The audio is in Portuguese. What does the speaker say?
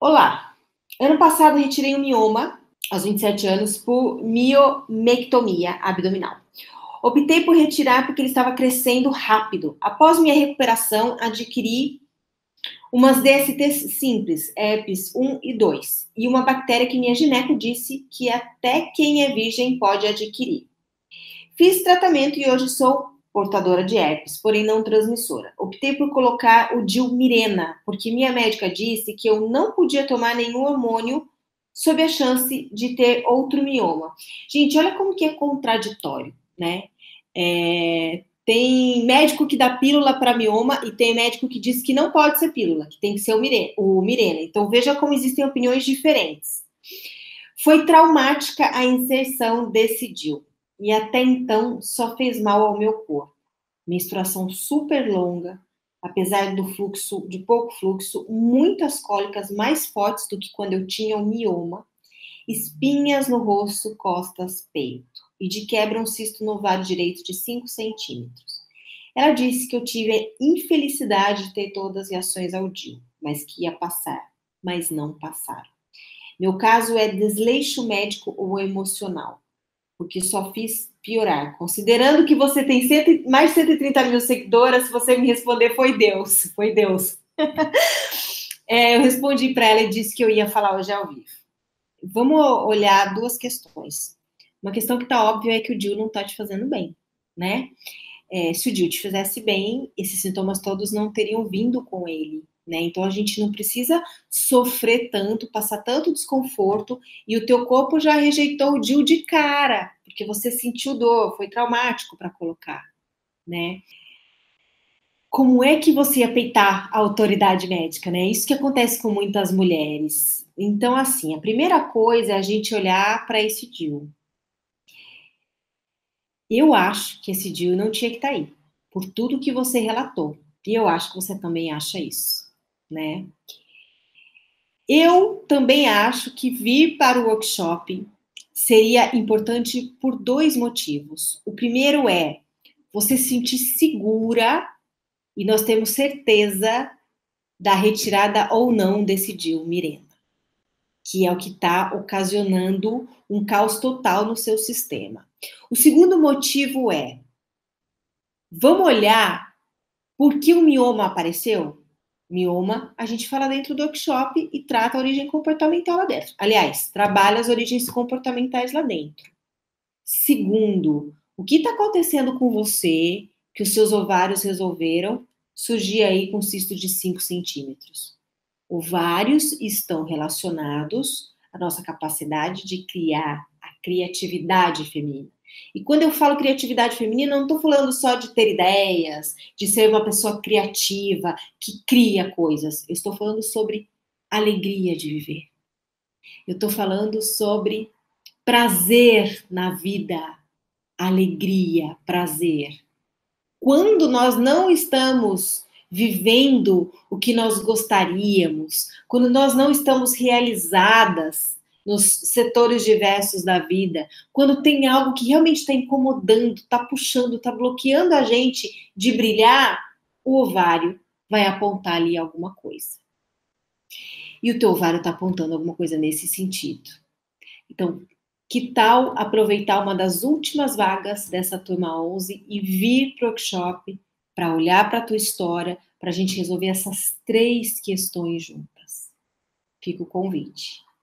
Olá, ano passado retirei um mioma, aos 27 anos, por miomectomia abdominal. Optei por retirar porque ele estava crescendo rápido. Após minha recuperação, adquiri umas DSTs simples, herpes 1 e 2, e uma bactéria que minha gineco disse que até quem é virgem pode adquirir. Fiz tratamento e hoje sou portadora de herpes, porém não transmissora. Optei por colocar o DIU Mirena, porque minha médica disse que eu não podia tomar nenhum hormônio sob a chance de ter outro mioma. Gente, olha como que é contraditório, né? Tem médico que dá pílula para mioma e tem médico que diz que não pode ser pílula, que tem que ser o Mirena. Então veja como existem opiniões diferentes. Foi traumática a inserção desse DIU e até então só fez mal ao meu corpo. Menstruação super longa, apesar do fluxo, de pouco fluxo, muitas cólicas mais fortes do que quando eu tinha o mioma, espinhas no rosto, costas, peito, e de quebra um cisto no ovário direito de 5 centímetros. Ela disse que eu tive a infelicidade de ter todas as reações ao DIU, mas que ia passar, mas não passaram. Meu caso é desleixo médico ou emocional, porque só fiz piorar. Considerando que você tem mais de 130 mil seguidoras, se você me responder, foi Deus, foi Deus. Eu respondi para ela e disse que eu ia falar hoje ao vivo. Vamos olhar duas questões. Uma questão que está óbvia é que o DIU não está te fazendo bem, né? Se o DIU te fizesse bem, esses sintomas todos não teriam vindo com ele, né? Então a gente não precisa sofrer tanto, passar tanto desconforto, e o teu corpo já rejeitou o DIU de cara, porque você sentiu dor, foi traumático para colocar, né? Como é que você ia peitar a autoridade médica, né? Isso que acontece com muitas mulheres. Então, assim, a primeira coisa é a gente olhar para esse DIU. Eu acho que esse DIU não tinha que estar aí, por tudo que você relatou. E eu acho que você também acha isso, né? Eu também acho que vir para o workshop seria importante por dois motivos. O primeiro é você se sentir segura e nós temos certeza da retirada ou não desse DIU Mirena, que é o que está ocasionando um caos total no seu sistema. O segundo motivo é, vamos olhar por que o mioma apareceu? Mioma, a gente fala dentro do workshop e trata a origem comportamental lá dentro. Aliás, trabalha as origens comportamentais lá dentro. Segundo, o que está acontecendo com você que os seus ovários resolveram surgir aí com um cisto de 5 centímetros? Ovários estão relacionados à nossa capacidade de criar, a criatividade feminina. E quando eu falo criatividade feminina, eu não estou falando só de ter ideias, de ser uma pessoa criativa, que cria coisas. Eu estou falando sobre alegria de viver. Eu estou falando sobre prazer na vida, alegria, prazer. Quando nós não estamos vivendo o que nós gostaríamos, quando nós não estamos realizadas nos setores diversos da vida, quando tem algo que realmente está incomodando, está puxando, está bloqueando a gente de brilhar, o ovário vai apontar ali alguma coisa. E o teu ovário está apontando alguma coisa nesse sentido. Então, que tal aproveitar uma das últimas vagas dessa turma 11 e vir para o workshop para olhar para a tua história, para a gente resolver essas 3 questões juntas? Fica o convite.